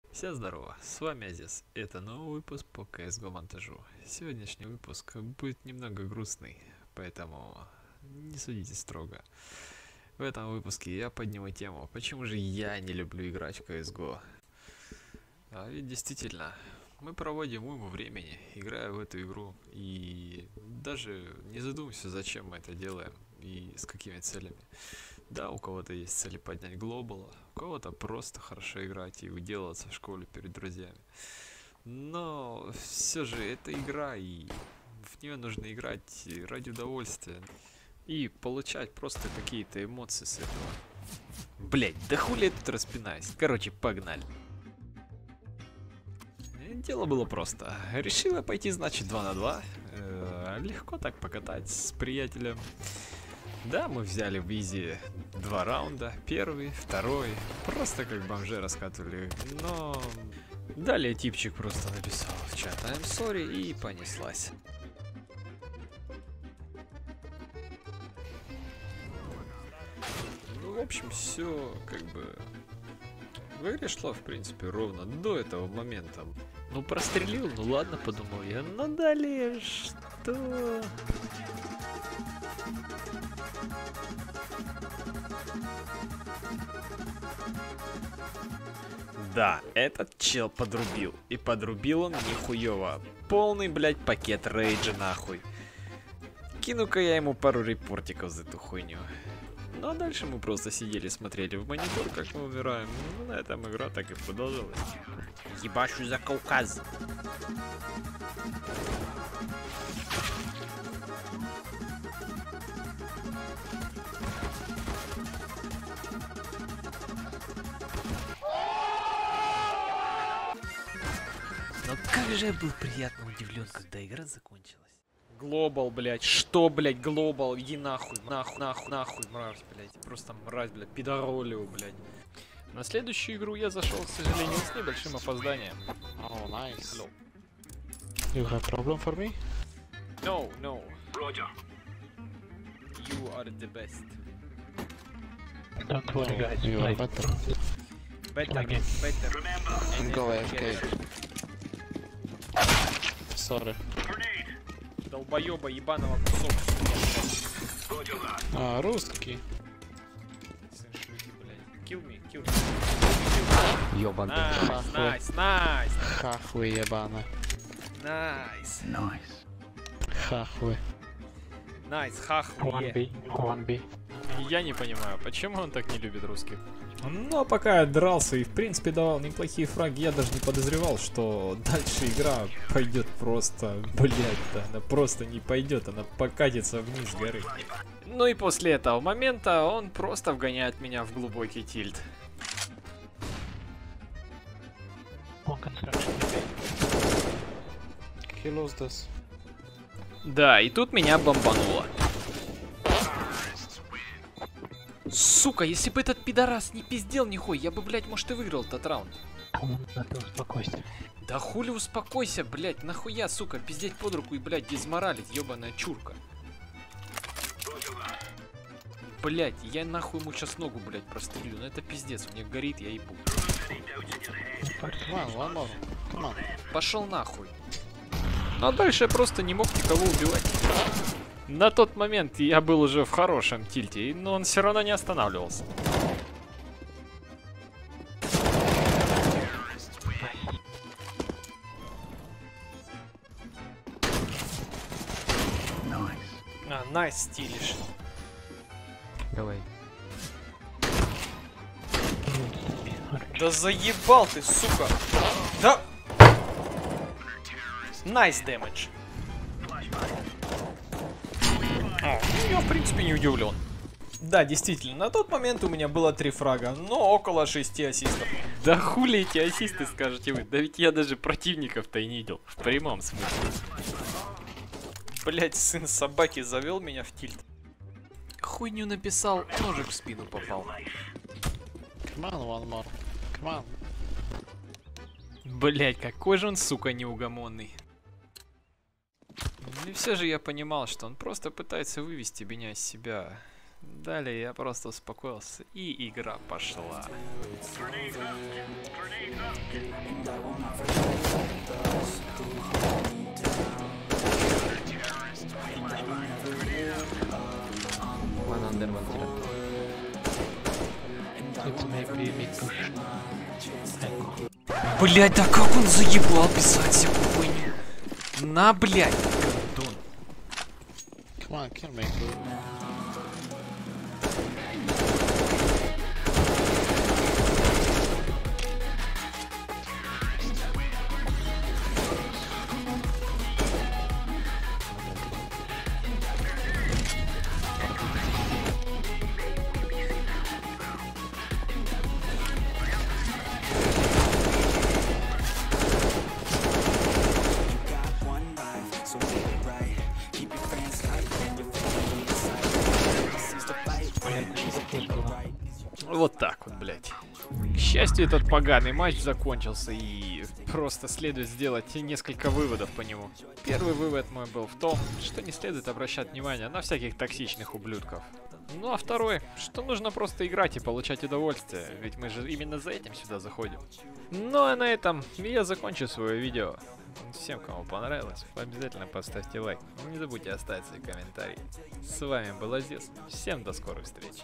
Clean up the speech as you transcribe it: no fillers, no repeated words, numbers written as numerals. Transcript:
Всем здорово, с вами Азис. Это новый выпуск по CSGO монтажу. Сегодняшний выпуск будет немного грустный, поэтому не судите строго. В этом выпуске я подниму тему, почему же я не люблю играть в CSGO. А ведь действительно, мы проводим уйму времени, играя в эту игру, и даже не задумываемся, зачем мы это делаем и с какими целями. Да, у кого-то есть цели поднять глобала, у кого-то просто хорошо играть и выделываться в школе перед друзьями. Но все же это игра, и в нее нужно играть ради удовольствия и получать просто какие-то эмоции с этого. Блять, да хули я тут распинаюсь? Короче, погнали. Дело было просто. Решила пойти, значит, 2 на 2. Легко так покатать с приятелем. Да, мы взяли в изи 2 раунда, первый, второй, просто как бомжи раскатывали, но далее типчик просто написал в чат I'm sorry и понеслась. Ну, в общем, все как бы в игре шло, в принципе, ровно до этого момента. Ну, прострелил, ну ладно, подумал я, но далее что... Да, этот чел подрубил. И подрубил он нихуево. Полный, блядь, пакет рейджа нахуй. Кину-ка я ему пару репортиков за эту хуйню. Ну а дальше мы просто сидели, смотрели в монитор, как мы умираем. Ну, на этом игра так и продолжилась. Ебашу за Кавказ. Но как же я был приятно удивлен, когда игра закончилась. Глобал, блядь. Что, блядь, глобал? Иди нахуй, нахуй, мразь, блядь. Просто мразь, блядь, пидоролио, блядь. На следующую игру я зашел, к сожалению, с небольшим опозданием. Oh, nice. Hello. You have problem for me? No, no. Roger. You are the best. Don't worry, guys. You are Play. better. Better, Okay. better. Go AFK. Sorry. Долбоеба ебаного кусок. А, русский. Сын шлюхи, блядь. Kill me. Ёбаный. Найс, найс, Хахуй ебана. найс. Хахуй. Найс, хахуе. 1B, 1B. Я не понимаю, почему он так не любит русских. Ну а пока я дрался и в принципе давал неплохие фраги, я даже не подозревал, что дальше игра пойдет просто, блять-то, она просто не пойдет, она покатится вниз горы. Ну и после этого момента он просто вгоняет меня в глубокий тильт. One construction. He lost this. Да, и тут меня бомбануло. Сука, если бы этот пидорас не пиздел нихуй, я бы, блядь, может и выиграл этот раунд. Надо успокойся. Да хули успокойся, блядь, нахуя, сука, пиздеть под руку и, блядь, дезморалить, ебаная чурка. Блядь, я нахуй ему сейчас ногу, блядь, прострелю, ну это пиздец, у меня горит, я ебу. Come on, one more. Come on. Пошел нахуй. Ну а дальше я просто не мог никого убивать. На тот момент я был уже в хорошем тильте, но он все равно не останавливался. А, найс стилишь. Давай. Да заебал ты, сука. Да. Найс дэмэдж. Я в принципе не удивлен. Да, действительно, на тот момент у меня было 3 фрага, но около 6 ассистов. Да хули эти ассисты, скажете вы? Да ведь я даже противников-то и не видел. В прямом смысле. Блять, сын собаки завел меня в тильт. Хуйню написал, ножик в спину попал. Come on, one more. Come on. Блять, какой же он, сука, неугомонный. И все же я понимал, что он просто пытается вывести меня из себя. Далее я просто успокоился, и игра пошла. One under, one trap. It's maybe mid push. Echo. Блять, да как он заебал писать всякую хуйню? На, блять, гандон. Come on, kill me. Вот так вот, блядь. К счастью, этот поганый матч закончился, и просто следует сделать несколько выводов по нему. Первый вывод мой был в том, что не следует обращать внимание на всяких токсичных ублюдков. Ну а второй, что нужно просто играть и получать удовольствие, ведь мы же именно за этим сюда заходим. Ну а на этом я закончу свое видео. Всем, кому понравилось, обязательно поставьте лайк. Не забудьте оставить свои комментарии. С вами был Азиз. Всем до скорых встреч.